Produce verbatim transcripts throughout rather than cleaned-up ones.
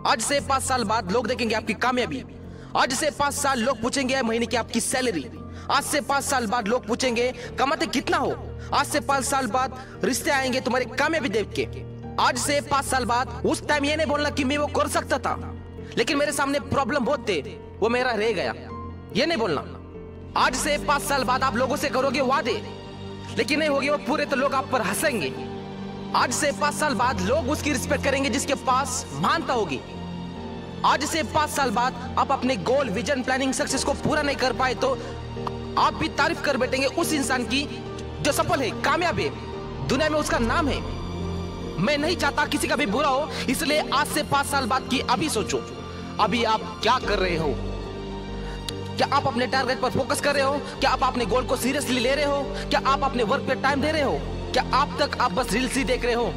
आज से पांच साल बाद लोग देखेंगे आपकी कामयाबी। आज से पांच साल लोग पूछेंगे महीने की आपकी सैलरी। आज से पांच साल बाद लोग पूछेंगे कमाते कितना हो। आज से पांच साल बाद रिश्ते आएंगे तुम्हारी कामयाबी देख के। आज से पांच साल बाद उस टाइम ये नहीं बोलना कि मैं वो कर सकता था लेकिन मेरे सामने प्रॉब्लम बहुत थे, वो मेरा रह गया, ये नहीं बोलना। आज से पांच साल बाद आप लोगों से करोगे वादे लेकिन नहीं होगी वो पूरे, तो लोग आप पर हंसेंगे। आज से पांच साल बाद लोग उसकी रिस्पेक्ट करेंगे जिसके पास मानता होगी। आज से पांच साल बाद आप अपने गोल, विजन, प्लानिंग, सक्सेस को पूरा नहीं कर पाए तो आप भी तारीफ कर बैठेंगे उस इंसान की जो सफल है, कामयाब है, दुनिया में उसका नाम है। मैं नहीं चाहता किसी का भी बुरा हो, इसलिए आज से पांच साल बाद की अभी सोचो, अभी आप क्या कर रहे हो। क्या आप अपने टारगेट पर फोकस कर रहे हो? क्या आप अपने गोल को सीरियसली ले रहे हो? क्या आप अपने वर्क पे टाइम दे रहे हो? क्या आप तक आप बस रील्स ही देख रहे हो?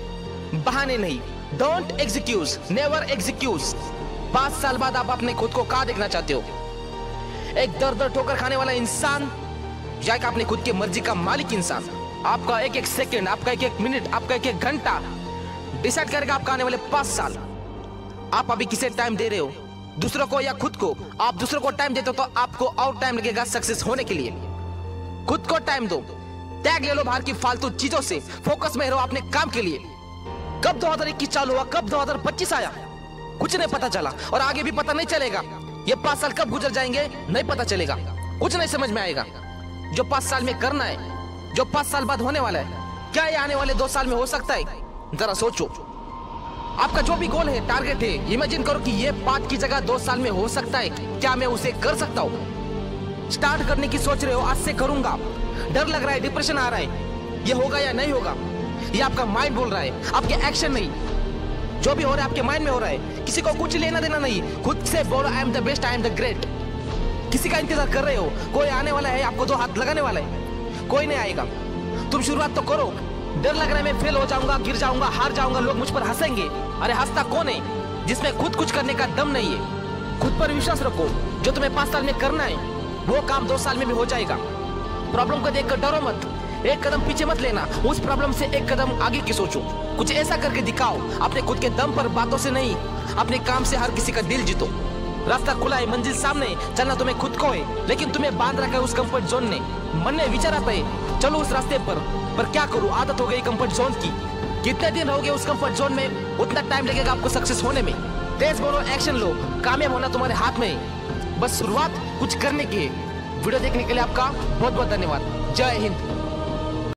बहाने नहीं, डोंट एक्सक्यूज, नेवर एक्सक्यूज। पांच साल बाद आप अपने खुद को कहां देखना चाहते हो? एक दर दर ठोकर खाने वाला इंसान या एक अपने खुद की मर्जी का मालिक इंसान? आपका एक एक सेकंड, आपका एक एक मिनट, आपका एक एक घंटा डिसाइड करेगा आपका आने वाले पांच साल। आप अभी किसे टाइम दे रहे हो, दूसरों को या खुद को? आप दूसरों को टाइम देते हो तो आपको और टाइम लगेगा सक्सेस होने के लिए। खुद को टाइम दो, त्याग ले लो बाहर की फालतू चीजों से, फोकस में रहो अपने काम के लिए। कब दो हज़ार इक्कीस चालू हुआ, कब दो हज़ार पच्चीस आया, कुछ नहीं पता चला और आगे भी पता नहीं चलेगा। ये पांच साल कब गुजर जाएंगे नहीं पता चलेगा, कुछ नहीं समझ में आएगा। जो पांच साल में करना है, जो पांच साल बाद होने वाला है, क्या ये आने वाले दो साल में हो सकता है? जरा सोचो। आपका जो भी गोल है, टारगेट है, इमेजिन करो कि ये पांच की जगह दो साल में हो सकता है। क्या मैं उसे कर सकता हूँ? स्टार्ट करने की सोच रहे हो, आज से करूंगा, डर लग रहा है, डिप्रेशन आ रहा है, ये होगा या नहीं होगा, ये आपका माइंड बोल रहा है, आपके एक्शन नहीं। जो भी हो रहा है आपके माइंड में हो रहा है, किसी को कुछ लेना देना नहीं। खुद से बोलो I am the best, I am the great. किसी का इंतजार कर रहे हो? कोई आने वाला है आपको दो हाथ लगाने वाला है? कोई नहीं आएगा। तुम शुरुआत तो करो। डर लग रहा है मैं फेल हो जाऊंगा, गिर जाऊंगा, हार जाऊंगा, लोग मुझ पर हंसेंगे। अरे हंसता कौन है जिसमें खुद कुछ करने का दम नहीं है? खुद पर विश्वास रखो, जो तुम्हें पांच साल में करना है वो काम दो साल में भी हो जाएगा। प्रॉब्लम को देखकर डरो मत, एक कदम पीछे मत लेना, उस प्रॉब्लम से एक कदम आगे की सोचो। कुछ ऐसा करके दिखाओ, अपने खुद के दम पर, बातों से नहीं, अपने काम से हर किसी का दिल जीतो। रास्ता खुला है, मंजिल सामने, चलना तुम्हें खुद को है, लेकिन तुम्हें बांध रखा है उस कंफर्ट जोन ने। मन में विचार आता है चलो उस रास्ते पर, पर क्या करूं, आदत हो गई कंफर्ट जोन की। कितने दिन रहोगे उस कंफर्ट जोन में, उतना टाइम लगेगा आपको सक्सेस होने में। तेज बोलो, एक्शन लो, कामयाब होना तुम्हारे हाथ में है, बस शुरुआत कुछ करने की है। वीडियो देखने के लिए आपका बहुत बहुत धन्यवाद। जय हिंद।